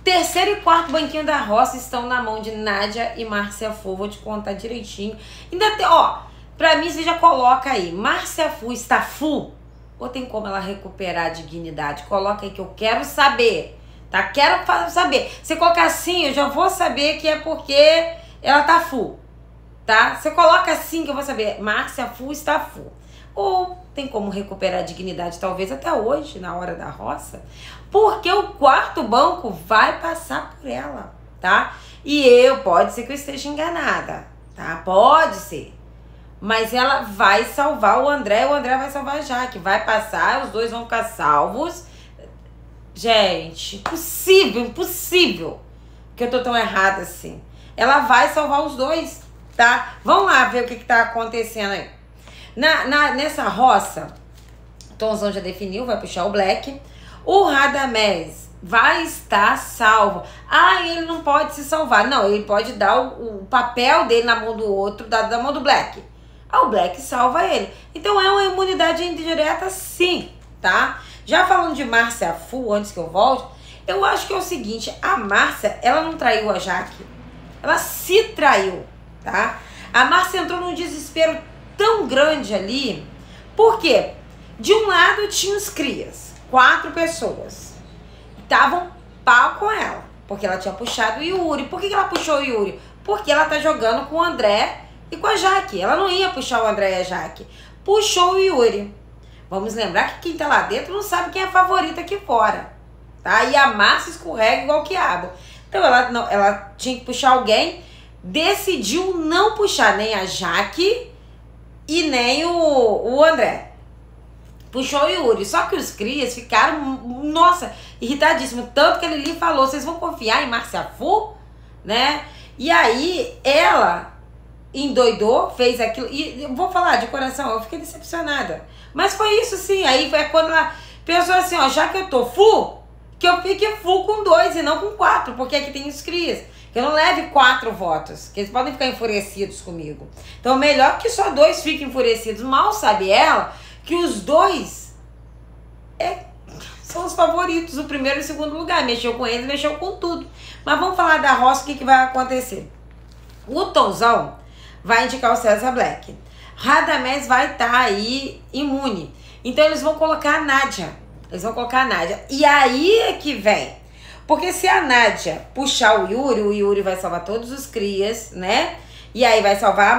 Terceiro e quarto banquinho da roça estão na mão de Nádia e Márcia Fu. Vou te contar direitinho. Ainda tem, ó, pra mim você já coloca aí. Márcia Fu está full? Ou tem como ela recuperar a dignidade? Coloca aí que eu quero saber. Tá? Quero saber. Você colocar assim, eu já vou saber que é porque ela tá full. Tá? Você coloca assim que eu vou saber. Márcia Fu está full. Ou tem como recuperar a dignidade, talvez até hoje, na hora da roça. Porque o quarto banco vai passar por ela, tá? E pode ser que eu esteja enganada, tá? Pode ser. Mas ela vai salvar o André vai salvar a Jaque. Vai passar, os dois vão ficar salvos. Gente, impossível que eu tô tão errada assim. Ela vai salvar os dois, tá? Vamos lá ver o que tá acontecendo aí. Nessa roça, Tonzão já definiu, vai puxar o Black. O Radamés vai estar salvo. Ah, ele não pode se salvar. Não, ele pode dar o papel dele na mão do outro, da mão do Black. Ah, o Black salva ele. Então é uma imunidade indireta sim, tá? Já falando de Márcia Fu, antes que eu volte, eu acho que é o seguinte, a Márcia, ela não traiu a Jaque. Ela se traiu, tá? A Márcia entrou num desespero tão grande ali. Por quê? De um lado tinha os crias, 4 pessoas. Estavam pau com ela, porque ela tinha puxado o Yuri. Por que ela puxou o Yuri? Porque ela tá jogando com o André e com a Jaque. Ela não ia puxar o André e a Jaque. Puxou o Yuri. Vamos lembrar que quem tá lá dentro não sabe quem é a favorita aqui fora, tá? E a Márcia escorrega igual quiabo. Então ela tinha que puxar alguém, decidiu não puxar nem a Jaque e nem o André. Puxou o Yuri. Só que os crias ficaram, nossa, irritadíssimos. Tanto que ele lhe falou, vocês vão confiar em Márcia Fu? Né? E aí ela endoidou, fez aquilo. E eu vou falar de coração, eu fiquei decepcionada. Mas foi isso sim. Aí foi quando ela pensou assim, ó, já que eu tô full, que eu fique full com 2 e não com 4. Porque aqui tem os crias. Que eu não leve 4 votos, que eles podem ficar enfurecidos comigo. Então, melhor que só 2 fiquem enfurecidos. Mal sabe ela que os 2 são os favoritos, o primeiro e o segundo lugar. Mexeu com eles, mexeu com tudo. Mas vamos falar da roça, o que vai acontecer. O Tonzão vai indicar o César Black. Radamés vai estar aí imune. Então, eles vão colocar a Nádia. Eles vão colocar a Nádia. E aí é que vem. Porque se a Nádia puxar o Yuri vai salvar todos os crias, né? E aí vai salvar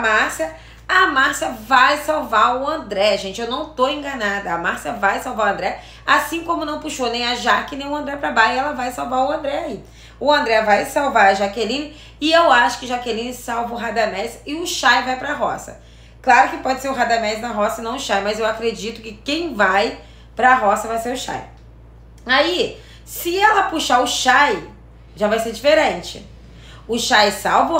a Márcia vai salvar o André, gente. Eu não tô enganada. A Márcia vai salvar o André, assim como não puxou nem a Jaque nem o André pra baixo, ela vai salvar o André aí. O André vai salvar a Jaqueline e eu acho que Jaqueline salva o Radamés e o Chay vai pra roça. Claro que pode ser o Radamés na roça e não o Chay, mas eu acredito que quem vai pra roça vai ser o Chay. Aí, se ela puxar o Chay, já vai ser diferente. O Chay salva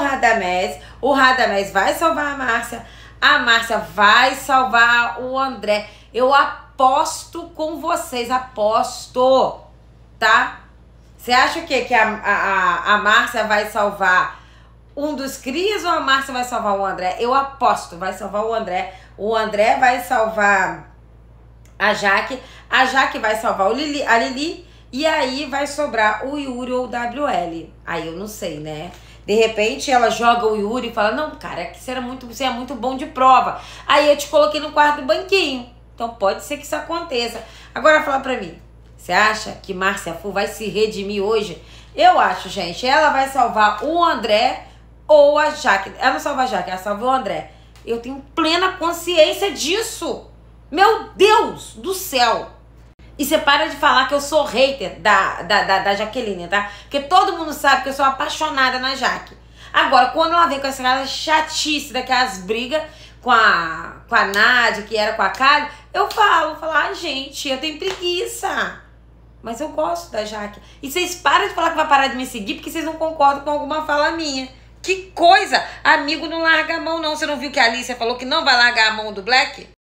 o Radamés vai salvar a Márcia vai salvar o André. Eu aposto com vocês, aposto, tá? Você acha o quê? Que a Márcia vai salvar um dos crias ou a Márcia vai salvar o André? Eu aposto, vai salvar o André vai salvar a Jaque vai salvar a Lili, e aí vai sobrar o Yuri ou o WL. Aí eu não sei, né? De repente ela joga o Yuri e fala, não, cara, que você é muito bom de prova. Aí eu te coloquei no quarto banquinho. Então pode ser que isso aconteça. Agora fala pra mim, você acha que Márcia Fu vai se redimir hoje? Eu acho, gente, ela vai salvar o André ou a Jaque. Ela não salva a Jaque, ela salva o André. Eu tenho plena consciência disso. Meu Deus do céu. E você para de falar que eu sou hater da Jaqueline, tá? Porque todo mundo sabe que eu sou apaixonada na Jaque. Agora, quando ela vem com essa chatice daquelas brigas com a Nádia, que era com a Kali, eu falo, gente, eu tenho preguiça. Mas eu gosto da Jaque. E vocês param de falar que vai parar de me seguir porque vocês não concordam com alguma fala minha. Que coisa! Amigo não larga a mão, não. Você não viu que a Alicia falou que não vai largar a mão do Black?